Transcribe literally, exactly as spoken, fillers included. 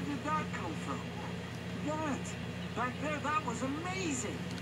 did that come from? That, back there, that was amazing.